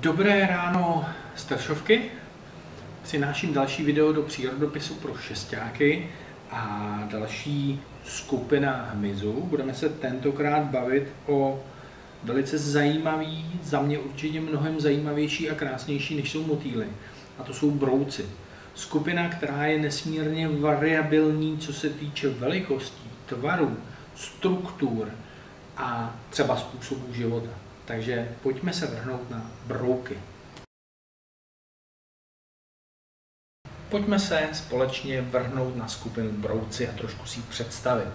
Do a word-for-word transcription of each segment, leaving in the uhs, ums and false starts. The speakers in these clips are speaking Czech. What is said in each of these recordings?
Dobré ráno, staršovky. Přináším další video do přírodopisu pro šestáky a další skupina hmyzu. Budeme se tentokrát bavit o velice zajímavý, za mě určitě mnohem zajímavější a krásnější, než jsou motýly. A to jsou brouci. Skupina, která je nesmírně variabilní, co se týče velikostí, tvarů, struktur a třeba způsobů života. Takže pojďme se vrhnout na brouky. Pojďme se společně vrhnout na skupinu brouci a trošku si ji představit.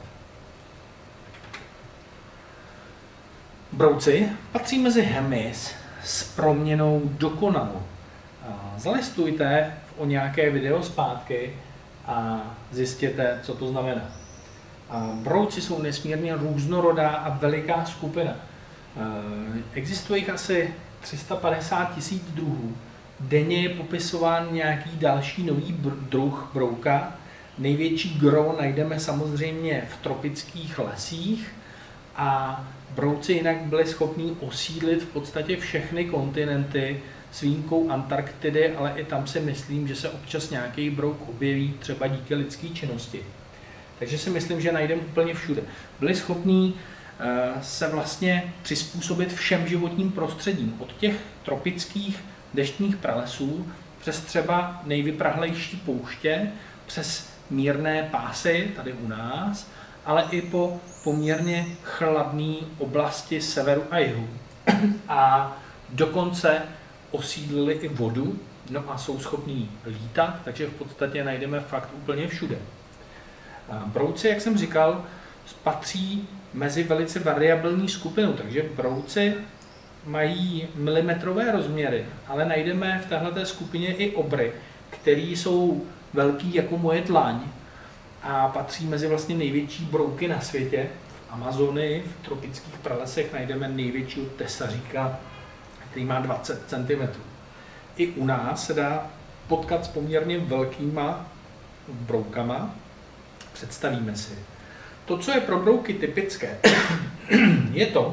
Brouci patří mezi hmyz s proměnou dokonalou. Zalistujte o nějaké video zpátky a zjistěte, co to znamená. Brouci jsou nesmírně různorodá a veliká skupina. Existuje jich asi tři sta padesát tisíc druhů. Denně je popisován nějaký další nový druh brouka. Největší gro najdeme samozřejmě v tropických lesích a brouci jinak byli schopní osídlit v podstatě všechny kontinenty s výjimkou Antarktidy, ale i tam si myslím, že se občas nějaký brouk objeví třeba díky lidské činnosti. Takže si myslím, že najdeme úplně všude. Byli schopní se vlastně přizpůsobit všem životním prostředím. Od těch tropických deštných pralesů přes třeba nejvyprahlejší pouště, přes mírné pásy tady u nás, ale i po poměrně chladné oblasti severu a jihu. A dokonce osídlili i vodu, no a jsou schopní lítat, takže v podstatě najdeme fakt úplně všude. Brouci, jak jsem říkal, patří mezi velice variabilní skupinu, takže brouci mají milimetrové rozměry, ale najdeme v téhleté skupině i obry, které jsou velký jako moje dlaň a patří mezi vlastně největší brouky na světě. V Amazonii, v tropických pralesech najdeme největšího tesaříka, který má dvacet centimetrů. I u nás se dá potkat s poměrně velkýma broukama. Představíme si. To, co je pro brouky typické, je to,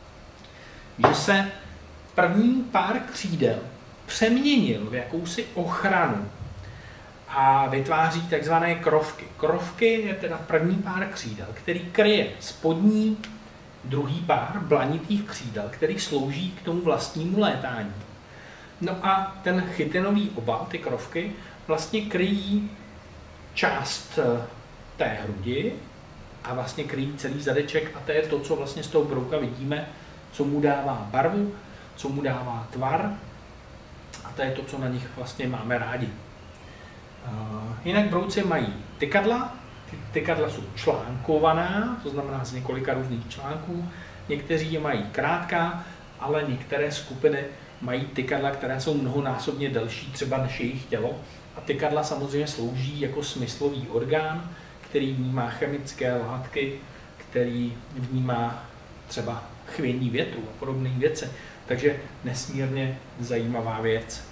že se první pár křídel přeměnil v jakousi ochranu a vytváří takzvané krovky. Krovky je teda první pár křídel, který kryje spodní druhý pár blanitých křídel, který slouží k tomu vlastnímu létání. No a ten chytinový obal, ty krovky, vlastně kryjí část té hrudi a vlastně kryjí celý zadeček a to je to, co vlastně z toho brouka vidíme, co mu dává barvu, co mu dává tvar a to je to, co na nich vlastně máme rádi. Uh, jinak brouci mají tykadla, ty tykadla jsou článkovaná, to znamená z několika různých článků, někteří je mají krátká, ale některé skupiny mají tykadla, které jsou mnohonásobně delší třeba než jejich tělo a tykadla samozřejmě slouží jako smyslový orgán, který vnímá chemické látky, který vnímá třeba chvění větru a podobné věci. Takže nesmírně zajímavá věc.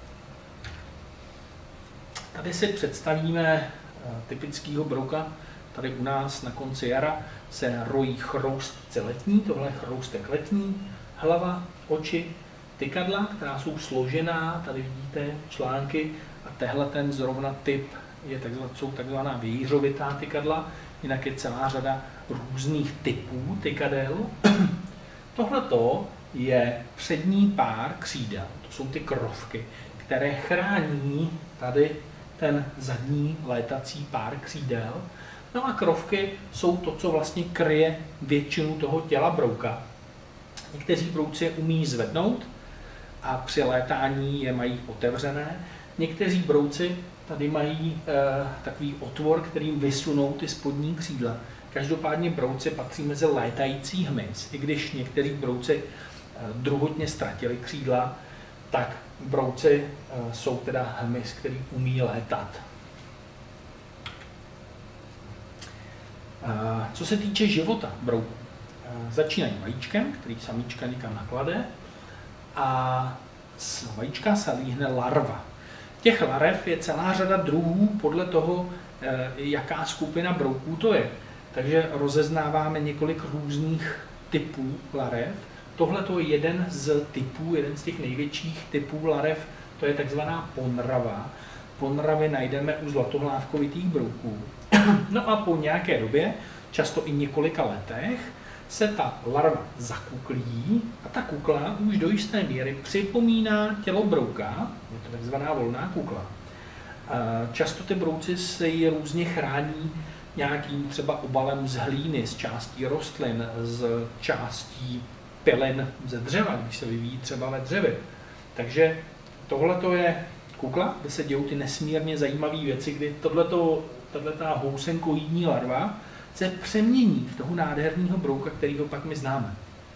Tady si představíme typického brouka. Tady u nás na konci jara se rojí chroustci letní, tohle je chroustek letní, hlava, oči, tykadla, která jsou složená, tady vidíte články a tehle ten zrovna typ je takzvaná, jsou takzvaná vějířovitá tykadla, jinak je celá řada různých typů tykadel. Tohleto je přední pár křídel, to jsou ty krovky, které chrání tady ten zadní létací pár křídel. No a krovky jsou to, co vlastně kryje většinu toho těla brouka. Někteří brouci je umí zvednout a při létání je mají otevřené. Někteří brouci tady mají e, takový otvor, kterým vysunou ty spodní křídla. Každopádně brouci patří mezi létající hmyz. I když někteří brouci e, druhotně ztratili křídla, tak brouci e, jsou teda hmyz, který umí létat. E, co se týče života brouků, e, začínají vajíčkem, který samíčka někam naklade a z vajíčka se líhne larva. Těch larev je celá řada druhů podle toho, jaká skupina brouků to je. Takže rozeznáváme několik různých typů larev. tohle je jeden z typů, jeden z těch největších typů larev, to je takzvaná ponrava. Ponravy najdeme u zlatohlávkovitých brouků. No a po nějaké době, často i několika letech, se ta larva zakuklí a ta kukla už do jisté míry připomíná tělo brouka, je to takzvaná volná kukla. Často ty brouci se ji různě chrání nějakým třeba obalem z hlíny, z částí rostlin, z částí pilin ze dřeva, když se vyvíjí třeba ve dřevě. Takže tohle je kukla, kde se dějou ty nesmírně zajímavé věci, kdy tato housenkoidní larva se přemění v toho nádherného brouka, kterýho pak my známe.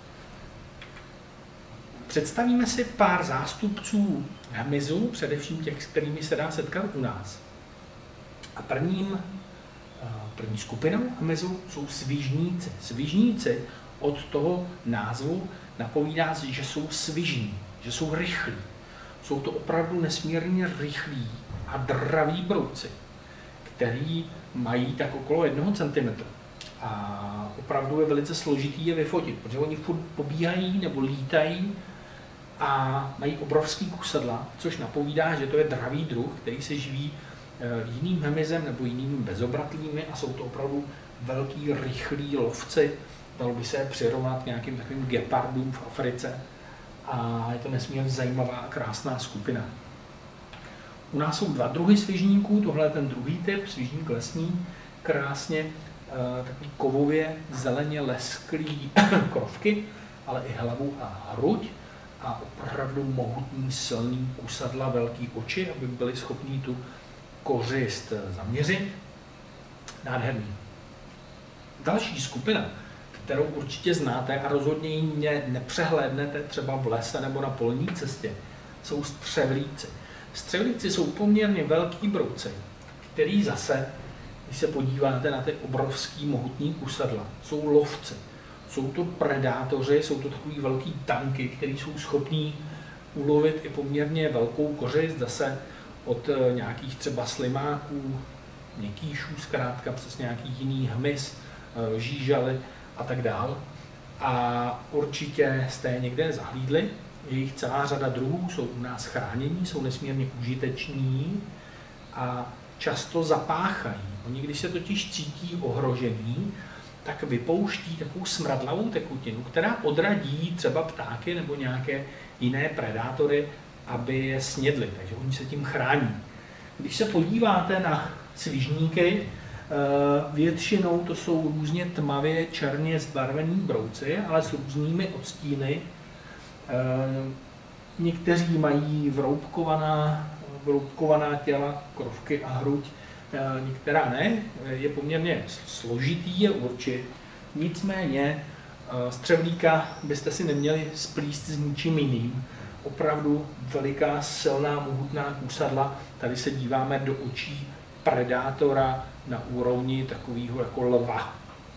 Představíme si pár zástupců hmyzu, především těch, s kterými se dá setkat u nás. A prvním, první skupinou hmyzu jsou svižníci. Svižníci od toho názvu napovídá, že jsou svižní, že jsou rychlí. Jsou to opravdu nesmírně rychlí a draví brouci, který mají tak okolo jednoho centimetru. A opravdu je velice složitý je vyfotit, protože oni furt pobíhají nebo lítají a mají obrovský kusadla, což napovídá, že to je dravý druh, který se živí jiným hmyzem nebo jinými bezobratlými a jsou to opravdu velký, rychlí lovci. Dalo by se je přirovnat nějakým takovým gepardům v Africe a je to nesmírně zajímavá a krásná skupina. U nás jsou dva druhy svižníků, tohle je ten druhý typ, svižník lesní, krásně takový kovově zeleně lesklý krovky, ale i hlavu a hruď a opravdu mohutný, silný kusadla, velký oči, aby byli schopni tu kořist zaměřit. Nádherný. Další skupina, kterou určitě znáte a rozhodně ji nepřehlédnete třeba v lese nebo na polní cestě, jsou střevlíci. Střevlíci jsou poměrně velký brouci, který zase, když se podíváte na ty obrovský mohutný kusadla, jsou lovci. Jsou to predátoři, jsou to takový velký tanky, který jsou schopní ulovit i poměrně velkou kořist, zase od nějakých třeba slimáků, měkýšů zkrátka, přes nějaký jiný hmyz, žížaly a tak dál. A určitě jste je někde zahlídli, je jich celá řada druhů, jsou u nás chránění, jsou nesmírně užiteční a často zapáchají. Oni, když se totiž cítí ohrožení, tak vypouští takovou smradlavou tekutinu, která odradí třeba ptáky nebo nějaké jiné predátory, aby je snědli, takže oni se tím chrání. Když se podíváte na svižníky, většinou to jsou různě tmavě černě zbarvení brouci, ale s různými odstíny. Někteří mají vroubkovaná, vroubkovaná těla, krovky a hruď, některá ne, je poměrně složitý je určit. Nicméně střevlíka byste si neměli splíst s ničím jiným. Opravdu veliká, silná, mohutná kusadla. Tady se díváme do očí predátora na úrovni takového jako lva.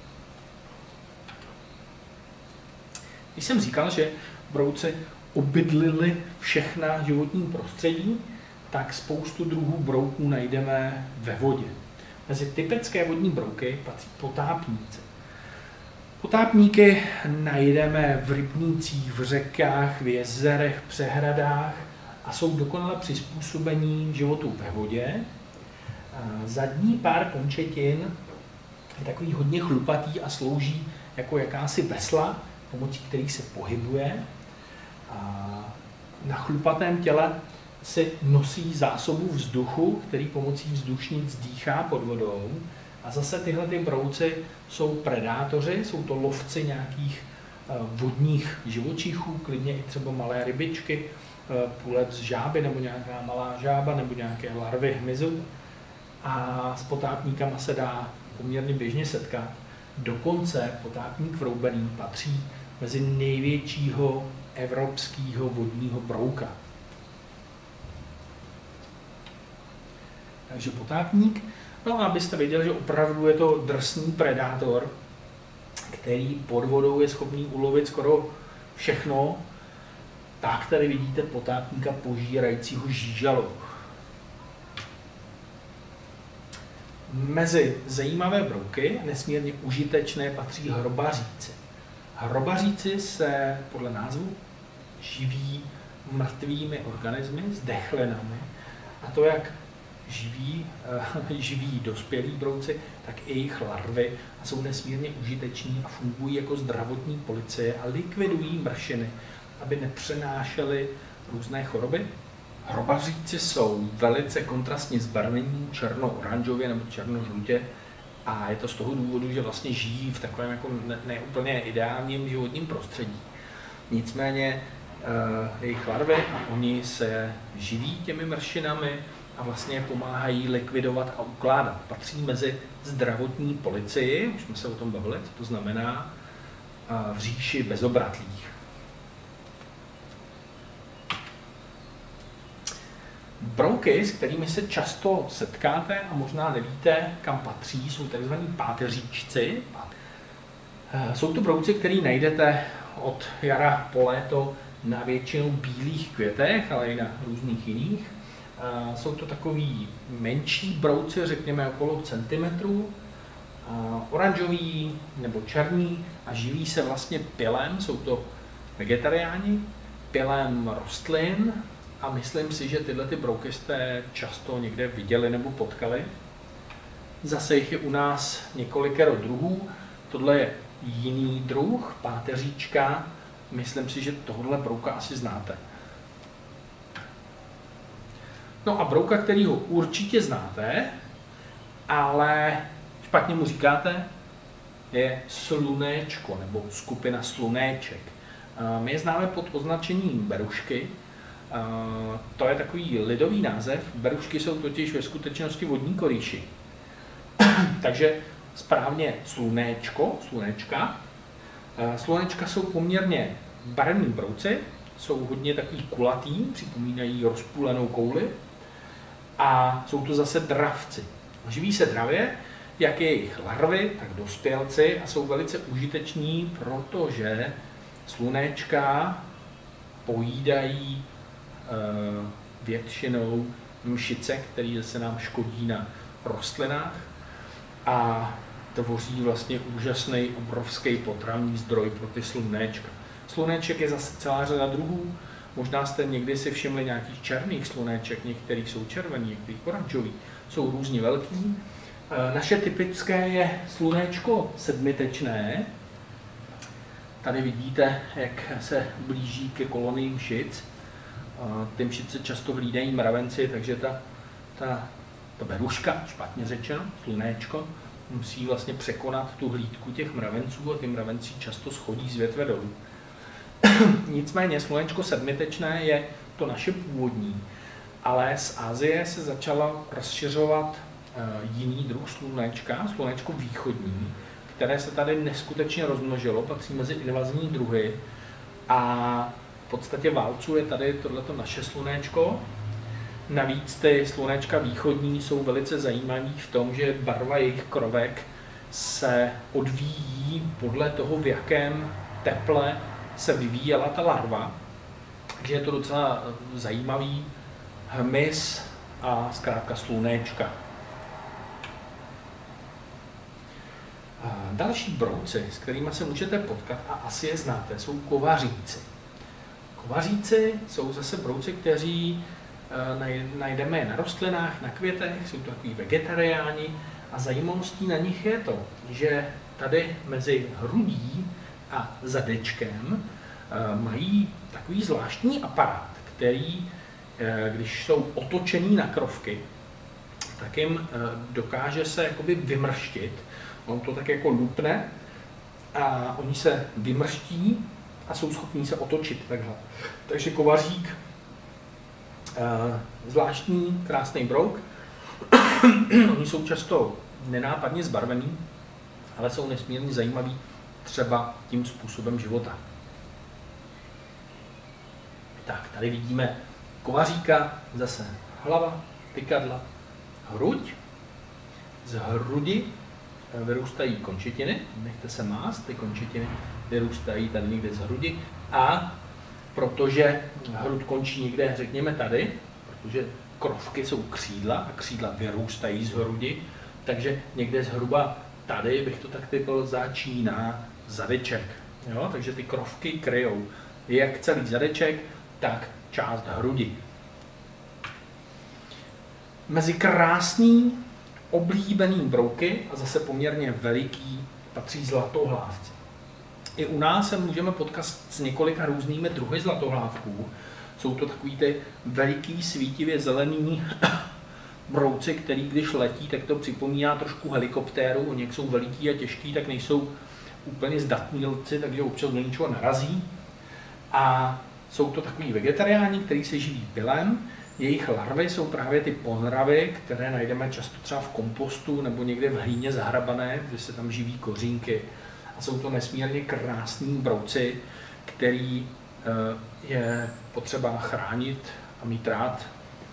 Když jsem říkal, že brouci obydlili všechna životní prostředí, tak spoustu druhů brouků najdeme ve vodě. Mezi typické vodní brouky patří potápníci. Potápníky najdeme v rybnících, v řekách, v jezerech, přehradách a jsou dokonale přizpůsobení životu ve vodě. Zadní pár končetin je takový hodně chlupatý a slouží jako jakási vesla, pomocí kterých se pohybuje. A na chlupatém těle si nosí zásobu vzduchu, který pomocí vzdušnic dýchá pod vodou. A zase tyhle ty brouci jsou predátoři, jsou to lovci nějakých vodních živočichů, klidně i třeba malé rybičky, půlec žáby nebo nějaká malá žába nebo nějaké larvy hmyzu. A s potápníkama se dá poměrně běžně setkat. Dokonce potápník vroubený patří mezi největšího evropského vodního brouka. Takže potápník, no a abyste věděli, že opravdu je to drsný predátor, který pod vodou je schopný ulovit skoro všechno, tak tady vidíte potápníka požírajícího žížalu. Mezi zajímavé brouky, nesmírně užitečné, patří hrobaříci. Hrobaříci se podle názvu živí mrtvými organismy, zdechlinami, a to jak živí, živí dospělí brouci, tak i jejich larvy, a jsou nesmírně užiteční a fungují jako zdravotní policie a likvidují mršiny, aby nepřenášely různé choroby. Hrobaříci jsou velice kontrastně zbarvení, černo-oranžově nebo černo-žlutě, a je to z toho důvodu, že vlastně žijí v takovém jako neúplně ne ideálním životním prostředí. Nicméně uh, jejich larvy a oni se živí těmi mršinami a vlastně pomáhají likvidovat a ukládat. Patří mezi zdravotní policii, už jsme se o tom bavili, co to znamená, uh, v říši bezobratlých. Brouky, s kterými se často setkáte a možná nevíte, kam patří, jsou tzv. Páteříčci. Jsou to brouci, který najdete od jara po léto na většinou bílých květech, ale i na různých jiných. Jsou to takový menší brouci, řekněme okolo centimetrů, oranžový nebo černý, a živí se vlastně pilem, jsou to vegetariáni, pilem rostlin. A myslím si, že tyhle ty brouky jste často někde viděli nebo potkali. Zase jich je u nás několikero druhů. Tohle je jiný druh, páteříčka. Myslím si, že tohle brouka asi znáte. No a brouka, kterýho určitě znáte, ale špatně mu říkáte, je slunéčko nebo skupina slunéček. My je známe pod označením berušky. Uh, to je takový lidový název. Berušky jsou totiž ve skutečnosti vodní korýši. Takže správně slunéčko, slunéčka. Uh, slunéčka jsou poměrně barevní brouci, jsou hodně takový kulatý, připomínají rozpůlenou kouli, a jsou to zase dravci. Živí se dravě, jak je jejich larvy, tak dospělci, a jsou velice užiteční, protože slunéčka pojídají většinou mšice, které se nám škodí na rostlinách, a tvoří vlastně úžasný, obrovský potravní zdroj pro ty slunéčka. Slunéček je zase celá řada druhů. Možná jste někdy si všimli nějakých černých slunéček, některý jsou červený, některý oranžový, jsou různě velký. Naše typické je slunéčko sedmitečné. Tady vidíte, jak se blíží ke kolonii mšic. Ty mšice často hlídají mravenci, takže ta, ta, ta beruška, špatně řečeno, slunéčko, musí vlastně překonat tu hlídku těch mravenců, a ty mravenci často schodí z větve dolů. Nicméně slunéčko sedmitečné je to naše původní, ale z Asie se začala rozšiřovat jiný druh slunéčka, slunéčko východní, které se tady neskutečně rozmnožilo, patří mezi invazní druhy, a v podstatě válcuje tady tohleto naše slunéčko. Navíc ty slunéčka východní jsou velice zajímavý v tom, že barva jejich krovek se odvíjí podle toho, v jakém teple se vyvíjela ta larva. Takže je to docela zajímavý hmyz a zkrátka slunéčka. Další brouci, s kterými se můžete potkat a asi je znáte, jsou kovaříci. Kovaříci jsou zase brouci, kteří najdeme na rostlinách, na květech, jsou to takový vegetariáni, a zajímavostí na nich je to, že tady mezi hrudí a zadečkem mají takový zvláštní aparát, který, když jsou otočený na krovky, tak jim dokáže se jakoby vymrštit. On to tak jako lupne a oni se vymrští a jsou schopní se otočit takhle. Takže kovařík, zvláštní, krásný brouk. Oni jsou často nenápadně zbarvený, ale jsou nesmírně zajímaví třeba tím způsobem života. Tak, tady vidíme kovaříka, zase hlava, tykadla, hruď. Z hrudi vyrůstají končetiny, nechte se mást, ty končetiny vyrůstají tady někde z hrudi, a protože hrud končí někde, řekněme tady, protože krovky jsou křídla a křídla vyrůstají z hrudi, takže někde zhruba tady, bych to tak typl, začíná zadeček. Jo? Takže ty krovky kryjou jak celý zadeček, tak část hrudi. Mezi krásný, oblíbený brouky a zase poměrně veliký patří zlatohlávci. I u nás se můžeme potkat s několika různými druhy zlatohlávků. Jsou to takový ty veliký, svítivě zelený brouci, který když letí, tak to připomíná trošku helikoptéru. Oni jak jsou veliký a těžký, tak nejsou úplně zdatní letci, takže občas do něčeho narazí. A jsou to takový vegetariáni, kteří se živí pylem. Jejich larvy jsou právě ty ponravy, které najdeme často třeba v kompostu nebo někde v hlíně zahrabané, kde se tam živí kořínky. A jsou to nesmírně krásní brouci, který je potřeba chránit a mít rád.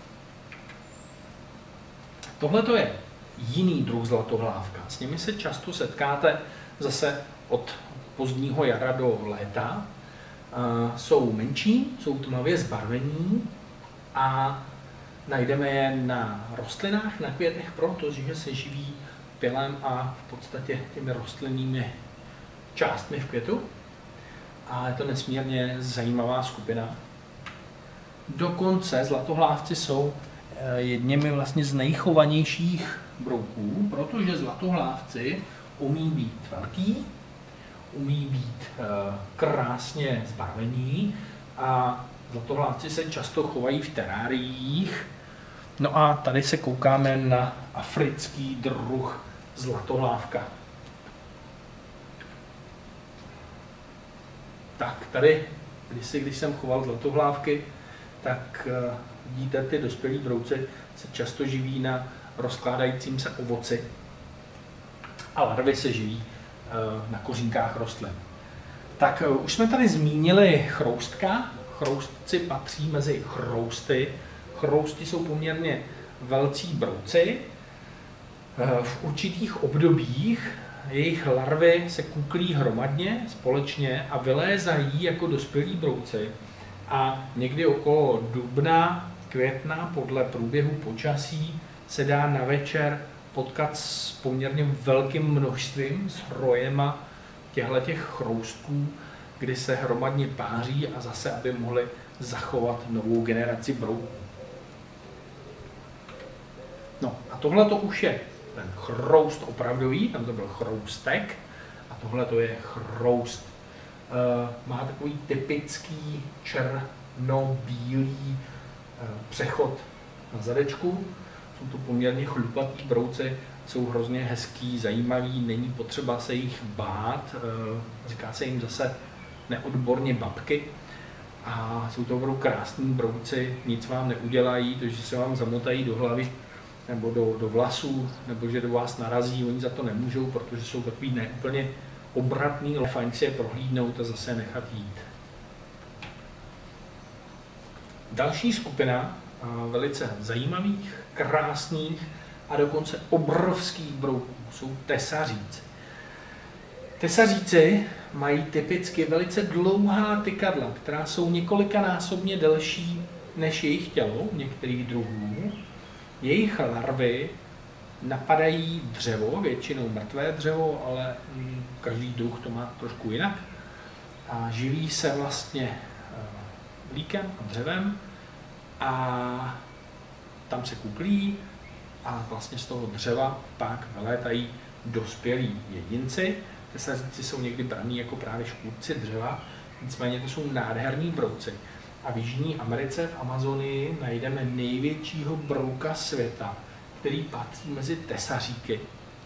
Tohle to je jiný druh zlatohlávka. S nimi se často setkáte zase od pozdního jara do léta. Jsou menší, jsou tmavě zbarvení a najdeme je na rostlinách, na květech, protože se živí pylem a v podstatě těmi rostlinnými částmi v květu. A je to nesmírně zajímavá skupina. Dokonce zlatohlávci jsou jedněmi vlastně z nejchovanějších brouků, protože zlatohlávci umí být velký, umí být krásně zbarvení a zlatohlávci se často chovají v teráriích. No a tady se koukáme na africký druh zlatohlávka. Tak tady, když, si, když jsem choval zlatohlávky, tak uh, vidíte, ty dospělí brouci se často živí na rozkládajícím se ovoci a larvy se živí uh, na kořínkách rostlin. Tak uh, už jsme tady zmínili chroustka. Chroustci patří mezi chrousty. Chrousti jsou poměrně velcí brouci. Uh, v určitých obdobích jejich larvy se kuklí hromadně, společně a vylézají jako dospělí brouci. A někdy okolo dubna, května, podle průběhu počasí, se dá na večer potkat s poměrně velkým množstvím, s hrojema těchto chroustků, kdy se hromadně páří a zase, aby mohli zachovat novou generaci brouků. No a tohle to už je ten chroust opravdový, tam to byl chroustek a tohle to je chroust. Uh, má takový typický černo-bílý uh, přechod na zadečku. Jsou to poměrně chlupatý brouci, jsou hrozně hezký, zajímavý, není potřeba se jich bát, uh, říká se jim zase neodborně babky. A jsou to opravdu krásní brouci, nic vám neudělají, to, že se vám zamotají do hlavy nebo do, do vlasů, nebo že do vás narazí, oni za to nemůžou, protože jsou takový neúplně obratný, ale fajn si je prohlídnout a zase nechat jít. Další skupina velice zajímavých, krásných a dokonce obrovských brouků jsou tesaříci. Tesaříci mají typicky velice dlouhá tykadla, která jsou několikanásobně delší než jejich tělo, některých druhů. Jejich larvy napadají dřevo, většinou mrtvé dřevo, ale každý druh to má trošku jinak. A živí se vlastně mlíkem a dřevem a tam se kuklí a vlastně z toho dřeva pak vylétají dospělí jedinci. Tesaříci jsou někdy braní jako právě škůdci dřeva, nicméně to jsou nádherní brouci. A v Jižní Americe, v Amazonii, najdeme největšího brouka světa, který patří mezi tesaříky.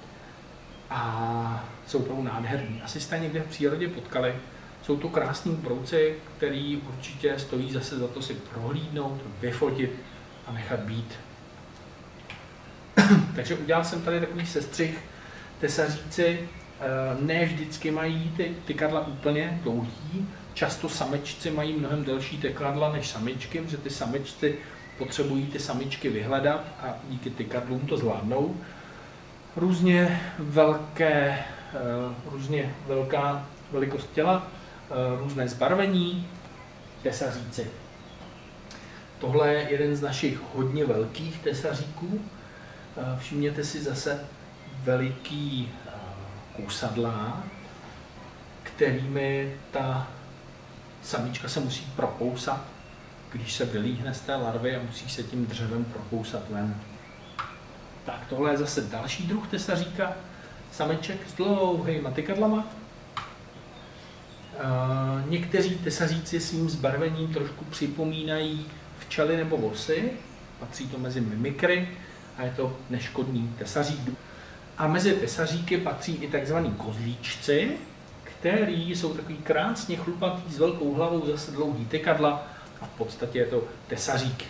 A jsou to nádherní. Asi jste někde v přírodě potkali. Jsou to krásní brouci, který určitě stojí zase za to si prohlídnout, vyfotit a nechat být. Takže udělal jsem tady takový sestřih. Tesaříci ne vždycky mají ty tykadla úplně dlouhý. Často samečci mají mnohem delší tykadla než samičky, protože ty samečci potřebují ty samičky vyhledat a díky tykadlům to zvládnou. Různě velké, různě velká velikost těla, různé zbarvení, tesaříci. Tohle je jeden z našich hodně velkých tesaříků. Všimněte si zase veliký kousadlá, kterými ta samička se musí propousat, když se vylíhne z té larvy a musí se tím dřevem propousat ven. Tak tohle je zase další druh tesaříka, sameček s dlouhýma tykadlama. Uh, někteří tesaříci svým zbarvením trošku připomínají včely nebo vosy, patří to mezi mimikry a je to neškodný tesařík. A mezi tesaříky patří i takzvaní kozlíčci, který jsou takový krásně chlupatý s velkou hlavou, zase dlouhý tykadla a v podstatě je to tesařík.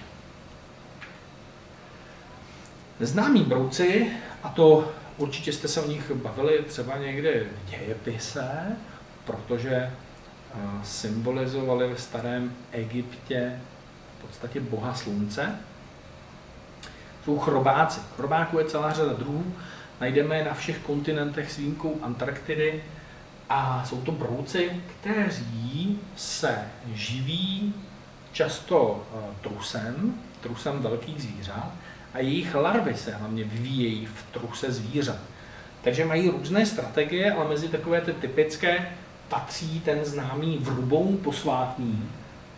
Neznámí brouci, a to určitě jste se o nich bavili třeba někde v dějepise, protože symbolizovali ve starém Egyptě v podstatě boha slunce. Jsou chrobáci. Chrobáků je celá řada druhů, najdeme je na všech kontinentech s výjimkou Antarktidy a jsou to brouci, kteří se živí často trusem, trusem velkých zvířat a jejich larvy se hlavně vyvíjejí v truse zvířat. Takže mají různé strategie, ale mezi takové ty typické patří ten známý vruboun posvátný,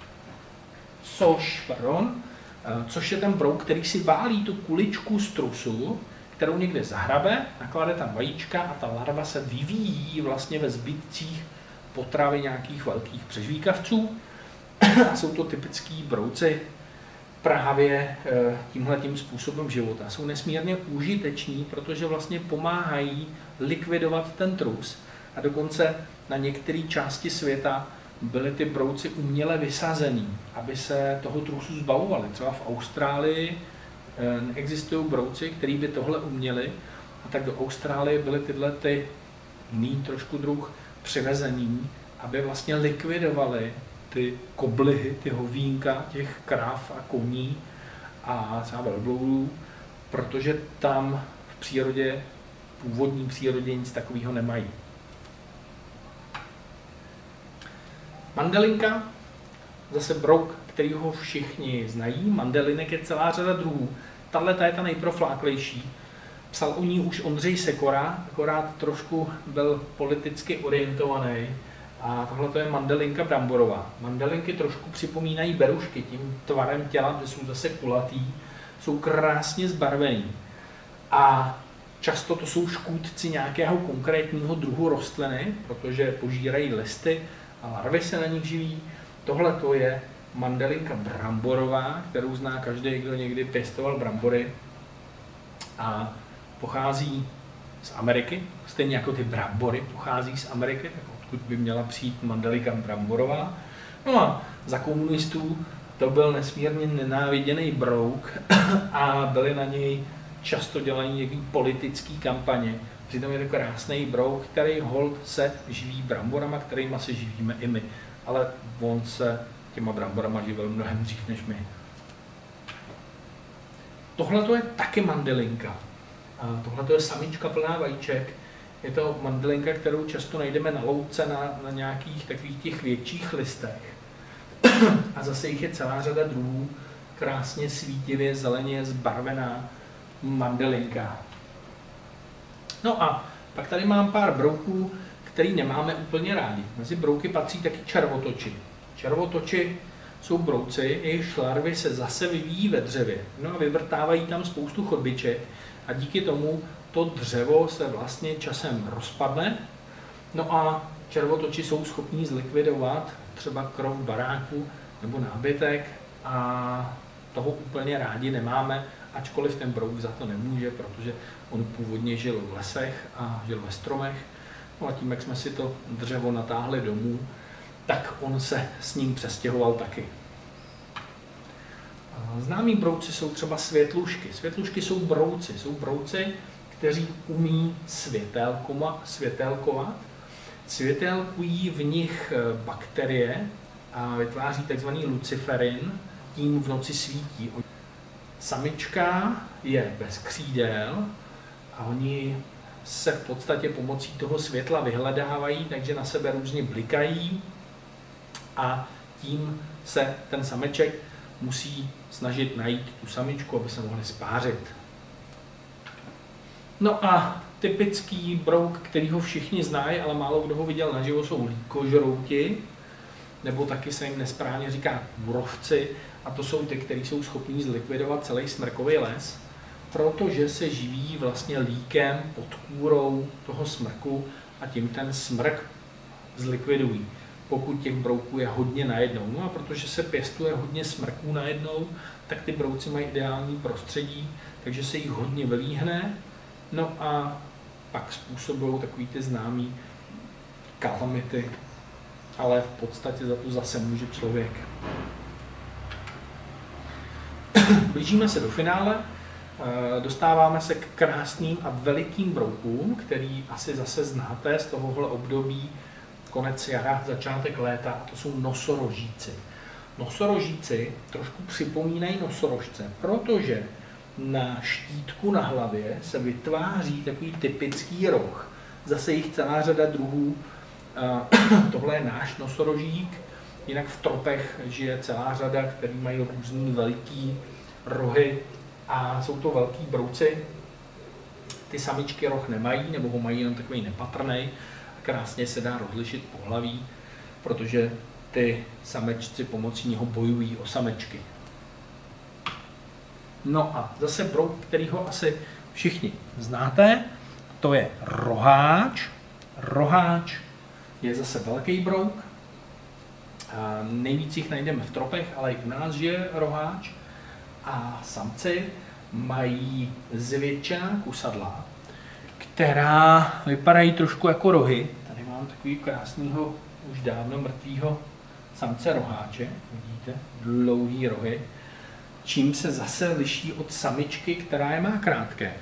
což, pardon, což je ten brouk, který si válí tu kuličku z trusu, kterou někde zahrabe, naklade tam vajíčka a ta larva se vyvíjí vlastně ve zbytcích potravy nějakých velkých přežvíkavců. A jsou to typický brouci právě tímhletím způsobem života. Jsou nesmírně užiteční, protože vlastně pomáhají likvidovat ten trus a dokonce na některé části světa byly ty brouci uměle vysazený, aby se toho trusu zbavovali. Třeba v Austrálii neexistují brouci, který by tohle uměli, a tak do Austrálie byly tyhle ty jiný trošku druh přivezený, aby vlastně likvidovali ty koblihy, ty hovínka těch kráv a koní a třeba velbloudů, protože tam v přírodě, v původní přírodě nic takového nemají. Mandelinka, zase brouk, který ho všichni znají. Mandelinek je celá řada druhů. Tahle je ta nejprofláklejší. Psal o ní už Ondřej Sekora, akorát trošku byl politicky orientovaný. A tohle je mandelinka bramborová. Mandelinky trošku připomínají berušky tím tvarem těla, že jsou zase kulatý, jsou krásně zbarvený. A často to jsou škůdci nějakého konkrétního druhu rostliny, protože požírají listy a larvy se na nich živí. Tohle to je mandelinka bramborová, kterou zná každý, kdo někdy pěstoval brambory. A pochází z Ameriky, stejně jako ty brambory pochází z Ameriky, tak odkud by měla přijít mandelinka bramborová. No a za komunistů to byl nesmírně nenáviděný brouk a byly na něj často dělané nějaké politické kampaně. Přitom je to krásný brouk, který hold se živí bramborama, kterýma se živíme i my. Ale on se těma bramborama živil mnohem dřív než my. Tohle to je taky mandelinka. Tohle to je samička plná vajíček. Je to mandelinka, kterou často najdeme na louce, na, na nějakých takových těch větších listech. A zase jich je celá řada druhů. Krásně svítivě, zeleně zbarvená mandelinka. No a pak tady mám pár brouků, který nemáme úplně rádi. Mezi brouky patří taky červotoči. Červotoči jsou brouci, jejichž larvy se zase vyvíjí ve dřevě. No a vyvrtávají tam spoustu chodbiček a díky tomu to dřevo se vlastně časem rozpadne. No a červotoči jsou schopní zlikvidovat třeba krov baráku nebo nábytek a toho úplně rádi nemáme, ačkoliv ten brouk za to nemůže, protože on původně žil v lesech a žil ve stromech. No a tím, jak jsme si to dřevo natáhli domů, tak on se s ním přestěhoval taky. Známí brouci jsou třeba světlušky. Světlušky jsou brouci. Jsou brouci, kteří umí světélkoma, světélkovat. Světélkují v nich bakterie a vytváří tzv. Luciferin, tím v noci svítí. Samička je bez křídel a oni se v podstatě pomocí toho světla vyhledávají, takže na sebe různě blikají a tím se ten sameček musí snažit najít tu samičku, aby se mohli spářit. No a typický brouk, který ho všichni znají, ale málo kdo ho viděl naživo, jsou líkožrouti, nebo taky se jim nesprávně říká kůrovci, a to jsou ty, kteří jsou schopní zlikvidovat celý smrkový les, protože se živí vlastně líkem pod kůrou toho smrku a tím ten smrk zlikvidují, pokud těch brouků je hodně najednou. No a protože se pěstuje hodně smrků najednou, tak ty brouci mají ideální prostředí, takže se jich hodně vylíhne, no a pak způsobují takový ty známý kalamity, ale v podstatě za to zase může člověk. Blížíme se do finále, dostáváme se k krásným a velikým broukům, který asi zase znáte z tohohle období, konec jara, začátek léta, a to jsou nosorožíci. Nosorožíci trošku připomínají nosorožce, protože na štítku na hlavě se vytváří takový typický roh. Zase jich celá řada druhů. Tohle je náš nosorožík, jinak v tropech žije celá řada, který mají různý veliký rohy a jsou to velký brouci. Ty samičky roh nemají, nebo ho mají jenom takový nepatrný. Krásně se dá rozlišit pohlaví, protože ty samečci pomocí něho bojují o samečky. No a zase brouk, kterýho asi všichni znáte, to je roháč. Roháč je zase velký brouk. A nejvíc jich najdeme v tropech, ale i u nás žije roháč. A samci mají zvětšená kusadla, která vypadají trošku jako rohy. Tady mám takový krásného, už dávno mrtvého samce roháče. Vidíte, dlouhý rohy. Čím se zase liší od samičky, která je má krátké.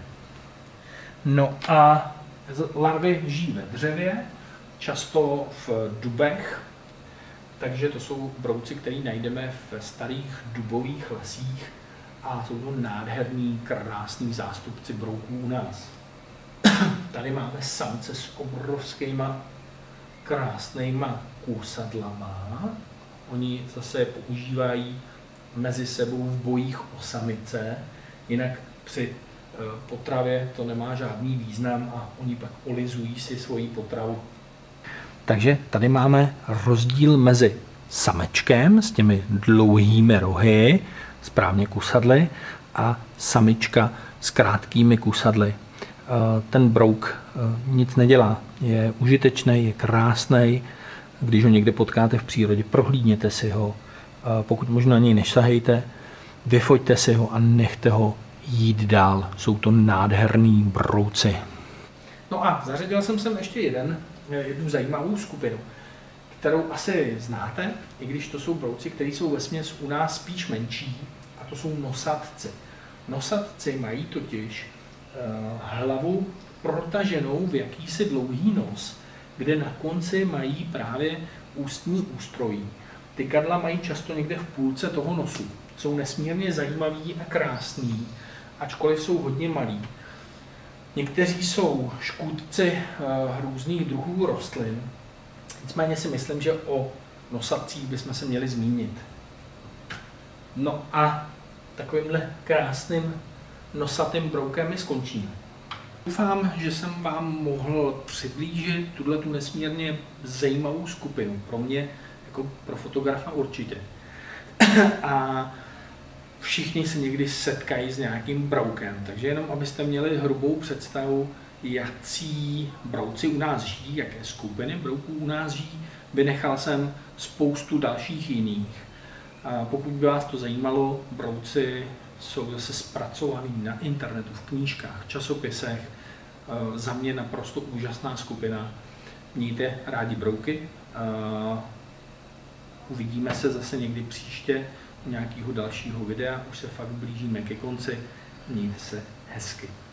No a larvy žijí ve dřevě, často v dubech, takže to jsou brouci, které najdeme v starých dubových lesích a jsou to nádherný, krásný zástupci brouků u nás. Tady máme samce s obrovskýma, krásnýma kusadlama. Oni zase používají mezi sebou v bojích o samice, jinak při potravě to nemá žádný význam a oni pak olizují si svoji potravu. Takže tady máme rozdíl mezi samečkem s těmi dlouhými rohy, správně kusadly, a samička s krátkými kusadly. Ten brouk nic nedělá, je užitečný, je krásný. Když ho někde potkáte v přírodě, prohlídněte si ho. Pokud možno na něj nesahejte, vyfoťte si ho a nechte ho jít dál. Jsou to nádherný brouci. No a zařadil jsem sem ještě jeden, jednu zajímavou skupinu, kterou asi znáte, i když to jsou brouci, které jsou vesměs u nás spíš menší, a to jsou nosatci. Nosatci mají totiž uh, hlavu protaženou v jakýsi dlouhý nos, kde na konci mají právě ústní ústrojí. Ty kadla mají často někde v půlce toho nosu. Jsou nesmírně zajímaví a krásní, ačkoliv jsou hodně malí. Někteří jsou škůdci uh, různých druhů rostlin. Nicméně si myslím, že o nosatcích bychom se měli zmínit. No a takovýmhle krásným nosatým broukem my skončíme. Doufám, že jsem vám mohl přiblížit tuhletu nesmírně zajímavou skupinu. Pro mě, jako pro fotografa určitě. A všichni se někdy setkají s nějakým broukem, takže jenom abyste měli hrubou představu, jací brouci u nás žijí, jaké skupiny brouků u nás žijí, vynechal jsem spoustu dalších jiných. A pokud by vás to zajímalo, brouci jsou zase zpracovaný na internetu, v knížkách, v časopisech. Za mě naprosto úžasná skupina. Mějte rádi brouky. Uvidíme se zase někdy příště u nějakého dalšího videa. Už se fakt blížíme ke konci. Mějte se hezky.